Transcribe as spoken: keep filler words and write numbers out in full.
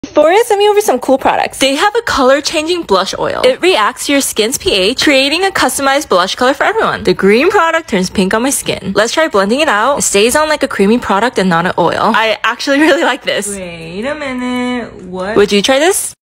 Before I send me over some cool products. They have a color-changing blush oil. It reacts to your skin's pH, creating a customized blush color for everyone. The green product turns pink on my skin. Let's try blending it out. It stays on like a creamy product and not an oil. I actually really like this. Wait a minute. What? Would you try this?